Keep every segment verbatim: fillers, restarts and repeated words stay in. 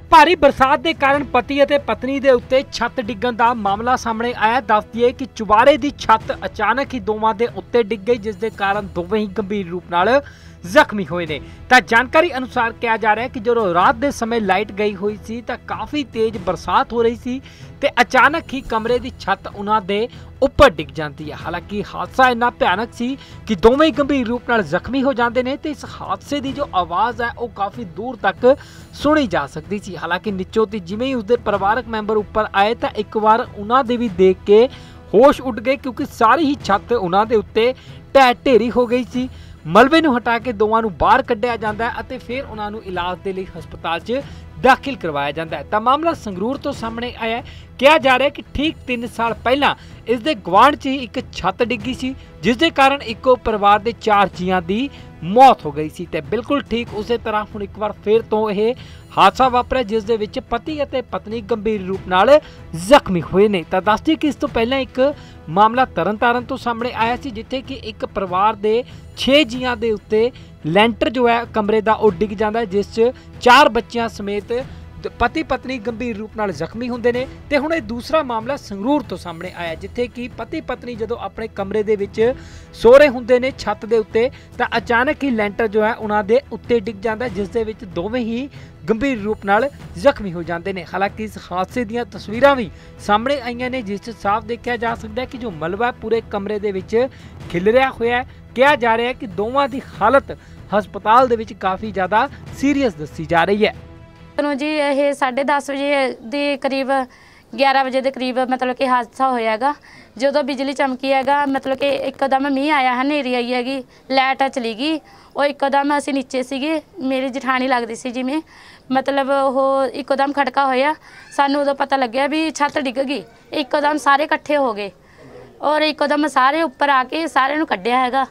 भारी बरसात के कारण पति और पत्नी के उत्ते छत डिग्गण का मामला सामने आया। दस दिए कि चुबारे की छत अचानक ही दोवां दे उत्ते डिग गई, जिस दे कारण दोवें ही गंभीर रूप नाल जख्मी हुए ने। तां जानकारी अनुसार कहा जा रहा है कि जो रात के समय लाइट गई हुई सी तां काफ़ी तेज बरसात हो रही सी ते अचानक ही कमरे की छत उन्हां दे उपर डिग जाती है। हालांकि हादसा इन्ना भयानक सी कि दोवें ही गंभीर रूप नाल जख्मी हो जाते हैं। तो इस हादसे की जो आवाज़ है वह काफ़ी दूर तक सुनी जा सकती सी। हालांकि निचों ती जिवें ही उसके परिवारक मैंबर उपर आए तो एक बार उन्हां दे भी देख के होश उड़ गए, क्योंकि सारी ही छत उन्हां दे उत्ते ढह ढेरी हो गई सी। मलबे नूं हटा के दोवां नूं बाहर कढ़िया जांदा है अते फिर उन्हां नूं इलाज दे लई हस्पताल 'च दाखिल करवाया जाता है। तो मामला संगरूर तो सामने आया है। कहा जा रहा है कि ठीक तीन साल पहला इस दे गवांढ 'च ही एक छत डिगी सी, जिस दे कारण इक्को परिवार के चार जियां दी मौत हो गई सी। ते बिल्कुल ठीक उस तरह हुण एक बार फिर तो यह हादसा वापरिया, जिस दे विच पति और पत्नी गंभीर रूप नाल जख्मी हुए ने। तो दस दी कि इस तो पहला एक मामला तरनतारन तो सामने आया सी, जिथे कि एक परिवार के छे जियां दे उत्ते लैंटर जो है कमरे का वह डिग जाता है, जिस च चार बच्चों समेत पति पत्नी गंभीर रूप नाल जख्मी होंदे ने। ते हुण ये दूसरा मामला संगरूर तो सामने आया, जिथे कि पति पत्नी जदों अपने कमरे दे विच सो रहे हुंदे ने छत दे उत्ते तां अचानक ही लैंटर जो है उन्हां दे उत्ते डिग जांदा है, जिस दे विच दोवें ही गंभीर रूप नाल जख्मी हो जाते हैं। हालांकि इस हादसे दीयां तस्वीरां भी सामने आईयां ने, जिस साफ देखा जा सकता है कि जो मलबा पूरे कमरे दे विच खिलरिया होया है। कहा जा रहा है कि दोवां दी हालत हस्पताल दे विच काफ़ी ज़्यादा सीरीयस दसी जा रही है। जी ये साढ़े दस बजे के करीब ग्यारह बजे के करीब मतलब कि हादसा होयागा। जो बिजली चमकी हैगा, मतलब कि एकदम मीह आया है, हनेरी आई हैगी, लाइट चली गई। और एकदम असी नीचे सीगे, मेरी जठानी लगती सी जिमें, मतलब वो एकदम खड़का होया। सानू उदों पता लग्या भी छत डिग गई। एकदम सारे इकट्ठे हो गए और एकदम सारे उपर आके सारे नूं कढ़िया हैगा।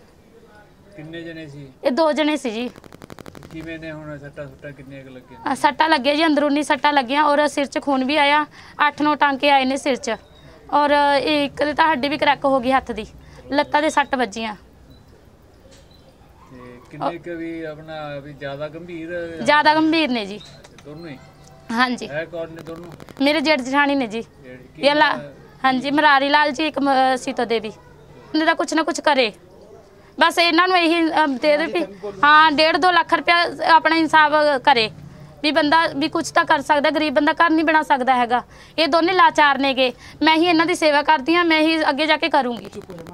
किन्ने जने सी? ये दो जने सी जी। किवें ने हुण सट्टा सुट्टा किन्ने क लगे? सट्टा लगे जी, अंदरूनी सट्टा लगियां और सिर च खून भी आया। अठ नौ टांके आए ने सिर च और एक तो हड्डी भी क्रैक हो गई हत्थ दी, लत्तां दे सट्ट वजियां। किन्ने क भी अपना भी ज्यादा गंभीर? ज्यादा गंभीर ने जी दोनों ही। हाँ जी। है कौन ने दोनों? मेरे जेठ जठानी ने जी। ये ला हाँ जी, मरारी लाल जी, एक सीतो देवी। इन्हें कुछ ना कुछ करे, बस इन्हों यही दे दे भी हाँ डेढ़ दो लाख रुपया अपना इंसाफ करे भी बंदा भी कुछ तो कर सकता। गरीब बंदा घर नहीं बना सकता हैगा। ये दोनों लाचार ने गे। मैं ही इन्हों की सेवा करती हाँ, मैं ही अगे जाके करूँगी।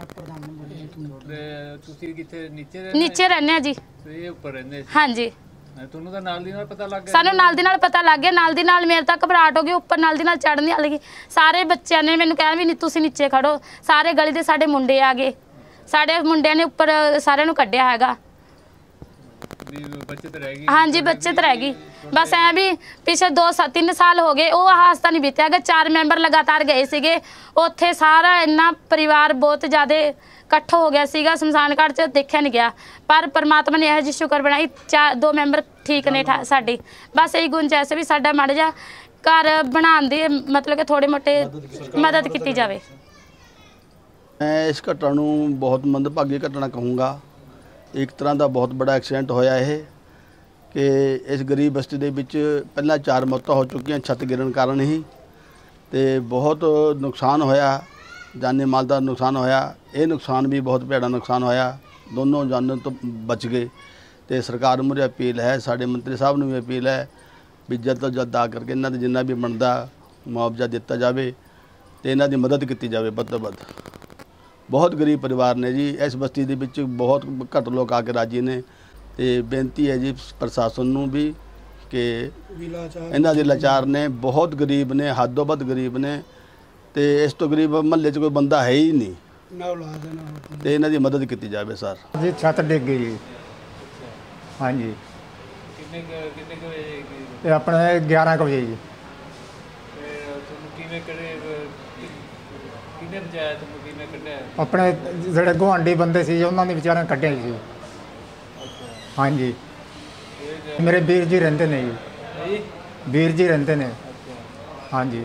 नीचे रहने जी। हाँ जी। सानू नाल दी नाल पता लग गया, नाल दी नाल मेरे तक घबराहट हो गई, उपर नाल दी नाल चढ़ने लगी। सारे बच्चों ने मैंने कहा भी तुसीं नीचे खड़ो। सारे गली के साडे मुंडे आ गए, साढ़े मुंडिया ने उपर सारे नूं कढ़िया हैगा। हाँ जी, बचत रह गई। बस ऐ भी पिछले दो तीन साल हो गए वो हादसा नहीं बीत्या। चार मैंबर लगातार गए सीगे उत्थे, सारा इन्ना परिवार बहुत ज़्यादा इकट्ठ हो गया सीगा। शमशान घाट च देखा नहीं गया, पर परमात्मा ने यह जी शुक्र बनाई, चार दो मैंबर ठीक ने साडी। बस यही गुंजाइश भी साडा माड़ा जा घर बनाने दी मतलब कि थोड़े मोटे मदद की जाए। मैं इस घटना नूं बहुत मंदभागी घटना कहूँगा। एक तरह का बहुत बड़ा एक्सीडेंट होया है कि इस गरीब बस्ती दे विच पहला चार मौतां हो चुकियां छत गिरन कारण ही, ते बहुत नुकसान होया, जाने माल का नुकसान होया। ये नुकसान भी बहुत भैड़ा नुकसान होया, दोनों जानन तो बच गए। तो सरकार मुहरे अपील है, साडे मंत्री साहब नूं भी अपील है भी जल्द तो जल्द आ करके इन्हां दे जिन्ना भी बनदा मुआवजा दिता जाए तो इन्हां दी मदद की जाए वध तो वध। बहुत गरीब परिवार ने जी, इस बस्ती दे विच बहुत घट लोग आके राजी ने। तो बेनती है जी प्रशासन नूं भी कि इन्हां दे लाचार ने, बहुत गरीब ने, हदों वध गरीब ने। तो इस तो गरीब महल्ले च कोई बंदा है ही नहीं, तो इन्हां दी मदद की जाए सर जी। छत डिग गई। हाँ जी, अपने ग्यारह क बजे जी। अपने जोड़े गुआढ़ी बंदे से उन्होंने बेचारे कढ़िया जी। हाँ जी, मेरे वीर जी रहते ने जी, वीर जी रहते ने। हाँ जी।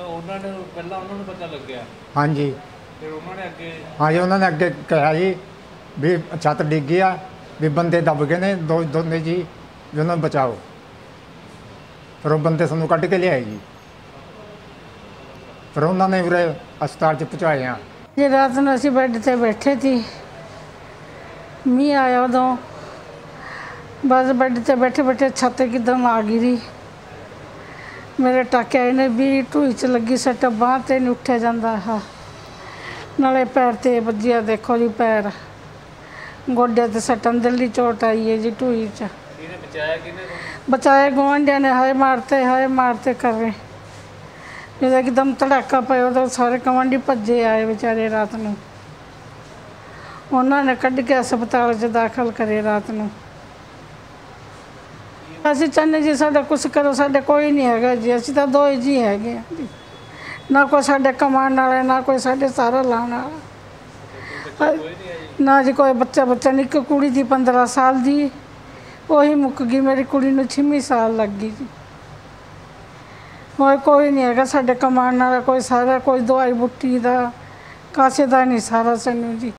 हाँ जी। हाँ जी, उन्होंने अगे कहा जी भी छत डिग गई भी बंदे दब गए ने दो दोने जी, भी उन्होंने बचाओ। ਫਿਰ ਉਹ ਬੰਦੇ ਸਾਨੂੰ ਕੱਢ ਕੇ ਲਿਆਏ ਜੀ। ਫਿਰ ਉਹਨਾਂ ਨੇ ਉਰੇ ਹਸਪਤਾਲ 'ਚ ਪਹੁੰਚਾਏ ਆ। ਜੇ ਰਾਤ ਨੂੰ ਅਸੀਂ ਬੈੱਡ ਤੇ ਬੈਠੇ ਸੀ, ਮੀਂਹ ਆਇਆ ਉਦੋਂ, ਬਸ ਬੈੱਡ ਤੇ ਬੈਠੇ ਬੈਠੇ ਛੱਤ ਇੱਕਦਮ ਆ ਗਿਰੀ। ਮੇਰੇ ਟਾਕੇ ਆਏ ਨੇ ਵੀ ਢੂਈ 'ਚ ਲੱਗੀ ਸੱਟ, ਬਾਂਹ ਤੇ ਨਹੀਂ ਉੱਠਿਆ ਜਾਂਦਾ। ਹਾਂ, ਨਾਲੇ ਪੈਰ ਤੇ ਵੱਜਿਆ, ਦੇਖੋ ਜੀ ਪੈਰ, ਗੋਡੇ ਤੇ ਸੱਟ, ਅੰਦਰਲੀ ਚੋਟ ਆਈ ਹੈ ਜੀ ਢੂਈ 'ਚ। ਕਿਹਨੇ ਬਚਾਇਆ ਕਿਹਨੇ ਤੁਹਾਨੂੰ? ਬਚਾਏ ਗੁਆਂਢੀਆਂ ਨੇ, ਹਾਏ ਮਾਰਤੇ ਹਾਏ ਮਾਰਤੇ ਕਰ ਰਹੇ। ਜਦੋਂ ਇੱਕਦਮ ਧੜਾਕਾ ਪਿਆ ਉਦੋਂ ਸਾਰੇ ਗੁਆਂਢੀ ਭੱਜੇ ਆਏ ਵਿਚਾਰੇ ਰਾਤ ਨੂੰ, ਉਹਨਾਂ ਨੇ ਕੱਢ ਕੇ ਹਸਪਤਾਲ 'ਚ ਦਾਖਲ ਕਰੇ ਰਾਤ ਨੂੰ। ਅਸੀਂ ਚਾਹੁੰਦੇ ਜੀ ਸਾਡਾ ਕੁਛ ਕਰੋ, ਸਾਡੇ ਕੋਈ ਨਹੀਂ ਹੈਗਾ ਜੀ, ਅਸੀਂ ਤਾਂ ਦੋ ਹੀ ਜੀ ਹੈਗੇ ਆ ਜੀ, ਨਾ ਕੋਈ ਸਾਡੇ ਕਮਾਉਣ ਵਾਲਾ, ਨਾ ਕੋਈ ਸਾਡੇ ਸਾਰਾ ਲਾਉਣ ਵਾਲਾ, ਨਾ ਜੀ ਕੋਈ ਬੱਚਾ ਬੱਚਾ ਨਹੀਂ। ਇੱਕ ਕੁੜੀ ਦੀ ਪੰਦਰਾਂ ਸਾਲ ਦੀ, ਉਹੀ ਮੁੱਕ ਗਈ। ਮੇਰੀ ਕੁੜੀ ਨੂੰ ਛੇਵੀਂ ਸਾਲ ਲੱਗ ਗਈ ਜੀ। ਹੋਰ ਕੋਈ ਨਹੀਂ ਹੈਗਾ ਸਾਡੇ ਕਮਾਉਣ ਵਾਲਾ, ਕੋਈ ਸਾਰਾ ਕੋਈ ਦਵਾਈ ਬੁੱਟੀ ਦਾ ਕਾਸੇ ਦਾ ਨਹੀਂ ਸਾਰਾ ਸਾਨੂੰ ਜੀ।